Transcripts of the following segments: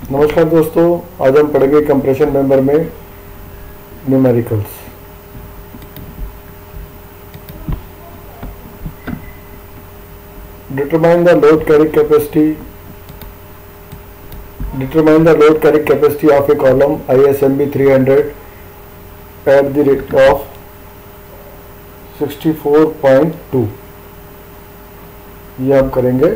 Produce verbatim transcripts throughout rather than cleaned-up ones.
नमस्कार दोस्तों, आज हम पढ़ेंगे कंप्रेशन मेंबर में numericals. Determine the load carrying capacity determine the load carrying capacity of a column I S M B three hundred at the rate of sixty four point two. ये हम करेंगे।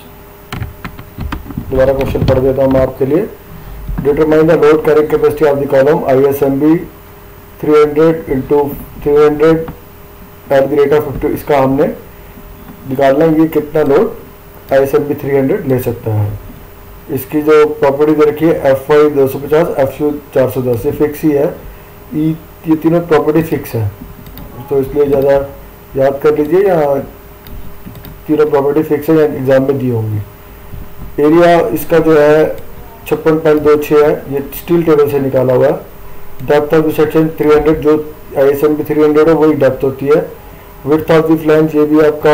दोबारा क्वेश्चन पढ़ देता हूँ मैं आपके लिए। Determine the load carrying capacity of the column I S M B three hundred into three hundred at the rate of fifty. इसका हमने निकालना है ये कितना load I S M B three hundred ले सकता है। इसकी जो प्रॉपर्टी दे रखी है एफ वाई दो सौ पचास, एफ यू चार सौ दस, ये फिक्स ही है। ई ये तीनों प्रॉपर्टी फिक्स है, तो इसलिए ज़्यादा याद कर लीजिए। या तीनों प्रॉपर्टी फिक्स है या एग्जाम में दी होंगी। एरिया इसका जो है छप्पन पॉइंट दो छः है, ये स्टील टेबल से निकाला हुआ है। Depth of the section three hundred, जो I S M B three hundred है वही डेप्थ होती है। विड्थ ऑफ द फ्लैंज ये भी आपका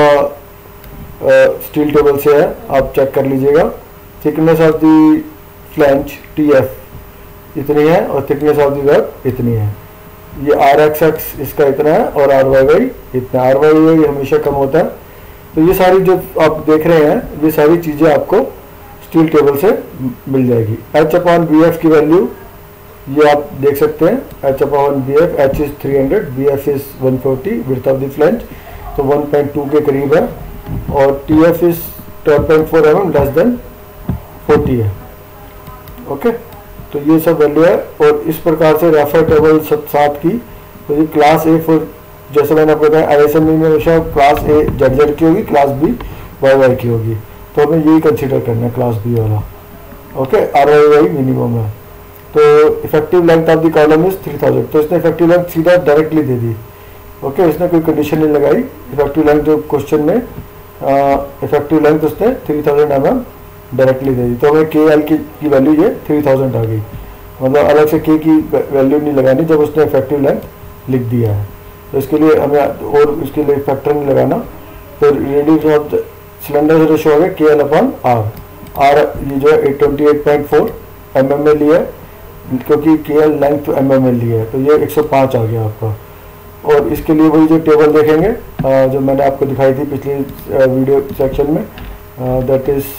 स्टील टेबल से है, आप चेक कर लीजिएगा। Thickness of the flange T F इतनी है और थिकनेस ऑफ द वेब इतनी है। ये आर एक्स एक्स इसका इतना है और आर वाई वाई इतना। आर वाई वाई हमेशा कम होता है। तो ये सारी जो आप देख रहे हैं ये सारी चीज़ें आपको स्टील टेबल से मिल जाएगी। एच अपॉन बी एफ की वैल्यू ये आप देख सकते हैं। H upon B F, H is three hundred, B F is one forty, width of the flange तो वन पॉइंट टू के करीब है, और T F is twelve point four M M less than forty है। Okay, तो ये सब value है। और इस प्रकार से रेफर टेबल सब सात की, तो ये क्लास ए फॉर, जैसे मैंने आपको बताया आई एस एम बी में हमेशा क्लास ए जेड जेड की होगी, क्लास बी वाई वाई की होगी। तो हमें यही कंसीडर करना है क्लास बी वाला। Okay, R Y Y minimum है। तो effective length of the column is three thousand. तो इसने इफेक्टिव लेंथ सीधा डायरेक्टली दे दी। ओके, इसने कोई कंडीशन नहीं लगाई। इफेक्टिव लेंथ जो क्वेश्चन में इफेक्टिव लेंथ उसने three thousand M M directly दे दी। तो हमें के एल की वैल्यू ये थ्री थाउजेंड आ गई। मतलब अलग से के की वैल्यू नहीं लगानी जब उसने इफेक्टिव लेंथ लिख दिया है। तो इसके लिए हमें और इसके लिए फैक्टर नहीं लगाना। तो रेडियस ऑफ सिलेंडर से रेशो हो गया के एल अपॉन आर। आर ये जो है at twenty eight point four M M में लिया है, क्योंकि के एल लेंथ एम एम में लिया है, तो ये एक सौ पाँच आ गया आपका। और इसके लिए वही जो टेबल देखेंगे जो मैंने आपको दिखाई थी पिछले वीडियो सेक्शन में, दैट इज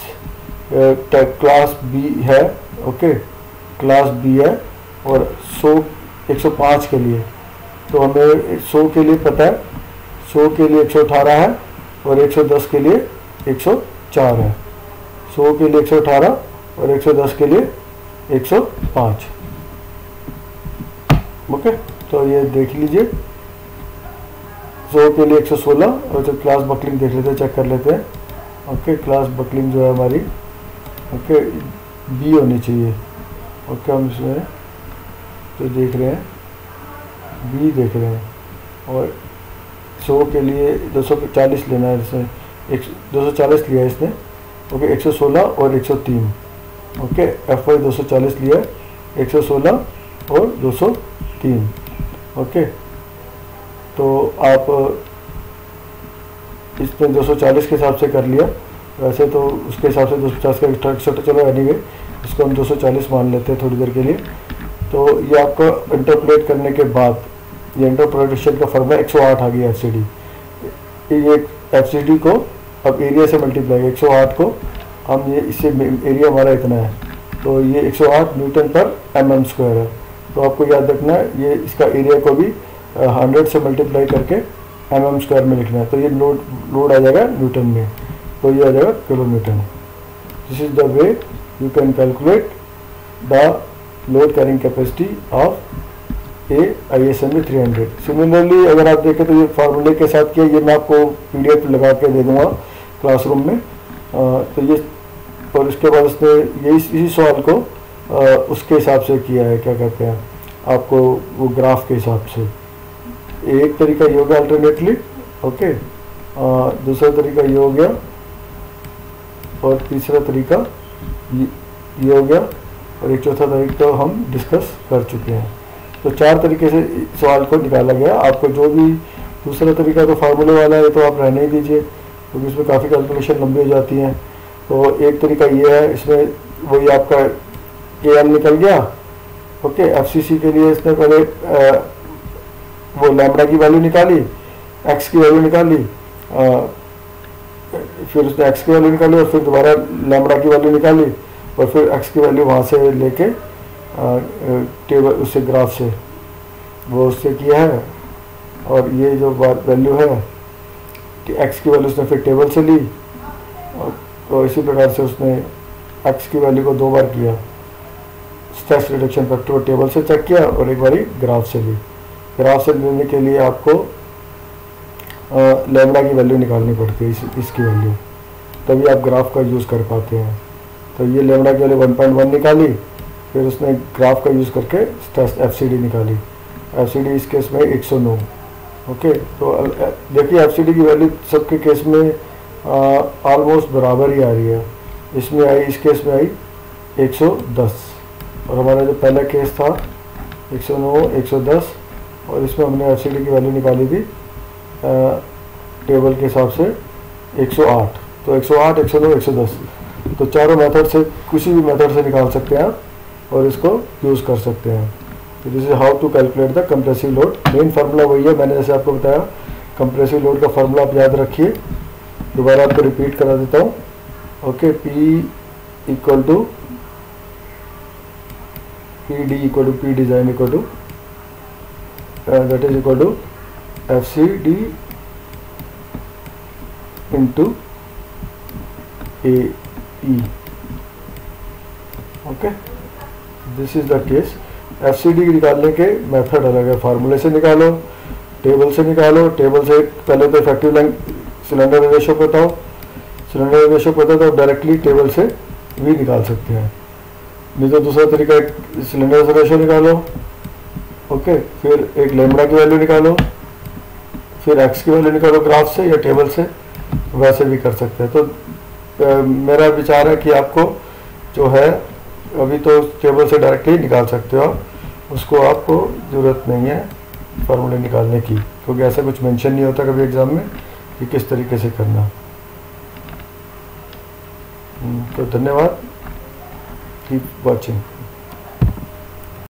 क्लास बी है। ओके, क्लास बी है। और सौ एक सौ पाँच के लिए तो हमें सौ के लिए पता है, सौ के लिए एक सौ अठारह है और एक सौ दस के लिए एक सौ चार है। सौ के लिए एक सौ अठारह और एक सौ दस के लिए एक सौ पाँच। ओके, तो ये देख लीजिए। सौ के लिए एक सौ सोलह और जो क्लास बकलिंग देख लेते हैं, चेक कर लेते हैं। ओके, क्लास बकलिंग जो है हमारी ओके बी होनी चाहिए। ओके, हम इसमें तो देख रहे हैं बी देख रहे हैं। और सौ के लिए दो सौ चालीस लेना है, इसने एक दो सौ चालीस लिया है इसने। ओके, एक सौ सोलह और एक सौ तीन। ओके, एफ वाई दो सौ चालीस लिया है, एक सौ सोलह और दो सौ तीन। ओके, तो आप इसमें दो सौ चालीस के हिसाब से कर लिया। वैसे तो उसके हिसाब से दो सौ पचास का एक्स्ट्रा एक्स्ट्रा चलो एनीवे, इसको हम दो सौ चालीस मान लेते हैं थोड़ी देर के लिए। तो ये आपको इंटरपोलेट करने के बाद ये इंटरपोलेटेशन का फॉर्मूला एक सौ आठ आ गया एफ सी डी। ये एफ सी डी को अब एरिया से मल्टीप्लाई, एक सौ आठ को हम ये इससे एरिया हमारा इतना है, तो ये एक सौ आठ न्यूटन पर एम एम स्क्वायर है। तो आपको याद रखना है ये इसका एरिया को भी हंड्रेड से मल्टीप्लाई करके एम एम स्क्वायर में लिखना है। तो ये लोड लोड आ जाएगा न्यूटन में, तो ये आ जाएगा kilo newton. This is the way you can calculate the load carrying capacity of a I S M B three hundred. Similarly अगर आप देखें तो ये फार्मूले के साथ किया, ये मैं आपको पी डी एफ लगा के दे दूँगा क्लासरूम में। आ, तो ये और इसके बाद उसने यही इसी सवाल को आ, उसके हिसाब से किया है, क्या कहते हैं आपको वो ग्राफ के हिसाब से। एक तरीका ये हो गया अल्टरनेटली। ओके, दूसरा तरीका ये हो गया और तीसरा तरीका ये, ये हो गया और एक चौथा तरीका तो हम डिस्कस कर चुके हैं। तो चार तरीके से सवाल को निकाला गया। आपको जो भी दूसरा तरीका तो फार्मूले वाला है तो आप रहने ही दीजिए, क्योंकि तो इसमें काफ़ी कैलकुलेशन लंबी हो जाती हैं। तो एक तरीका ये है, इसमें वही आपका के एम निकल गया। ओके, एफ सी सी के लिए इसने पहले आ, वो लैम्बडा की वैल्यू निकाली, एक्स की वैल्यू निकाली, आ, फिर उसने एक्स की वैल्यू निकाली और फिर दोबारा लैम्बडा की वैल्यू निकाली और फिर एक्स की वैल्यू वहाँ से लेके टेबल उससे ग्राफ से वो उससे किया है। और ये जो वैल्यू है एक्स की वैल्यू उसने फिर टेबल से ली और तो इसी प्रकार से उसने एक्स की वैल्यू को दो बार किया, स्ट्रेस रिडक्शन फैक्टर को टेबल से चेक किया और एक बारी ग्राफ से ली। ग्राफ से लेने के लिए आपको लैम्बडा की वैल्यू निकालनी पड़ती है, इस, इसकी वैल्यू, तभी आप ग्राफ का यूज़ कर पाते हैं। तो ये लैम्बडा की वैल्यू वन पॉइंट वन निकाली, फिर उसने ग्राफ का यूज़ करके स्ट्रेस एफ सी डी निकाली। एफ सी डी इस केस में एक सौ नौ। ओके, तो देखिए एफ सी डी की वैल्यू सबके केस में ऑलमोस्ट बराबर ही आ रही है। इसमें आई, इस केस में आई एक सौ दस और हमारा जो पहला केस था एक सौ नौ, एक सौ दस और इसमें हमने एफ सी डी की वैल्यू निकाली थी आ, टेबल के हिसाब से एक सौ आठ। तो एक सौ आठ, एक सौ नौ, एक सौ दस, तो चारों मेथड से किसी भी मेथड से निकाल सकते हैं आप और इसको यूज़ कर सकते हैं। तो this is how to calculate the compressive load. Main formula वही है, मैंने जैसे आपको बताया। कंप्रेसिव लोड का फार्मूला आप याद रखिए, दोबारा आपको रिपीट करा देता हूँ। Okay, P equal to P D equal to P design equal to that is equal to F C D into A E. Okay, this is the case. F C D निकालने के method अलग है, फार्मूले से निकालो, table से निकालो। Table से पहले तो इफेक्टिव लेंथ सिलेंडर रेशो पता हो, सिलेंडर रेशो पता तो डायरेक्टली टेबल से भी निकाल सकते हैं। नहीं तो दूसरा तरीका, एक सिलेंडर रेशो निकालो, ओके, फिर एक लैम्बडा की वैल्यू निकालो, फिर एक्स की वैल्यू निकालो ग्राफ से या टेबल से, वैसे भी कर सकते हैं। तो आ, मेरा विचार है कि आपको जो है अभी तो टेबल से डायरेक्टली निकाल सकते हो, उसको आपको ज़रूरत नहीं है फार्मूले निकालने की, क्योंकि ऐसा कुछ मेंशन नहीं होता कभी एग्ज़ाम में कि किस तरीके से करना। तो धन्यवाद, कीप वॉचिंग।